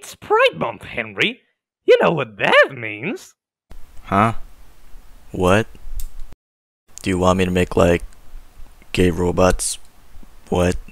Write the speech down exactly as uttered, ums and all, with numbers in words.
It's Pride Month, Henry. You know what that means. Huh? What? Do you want me to make, like, gay robots? What?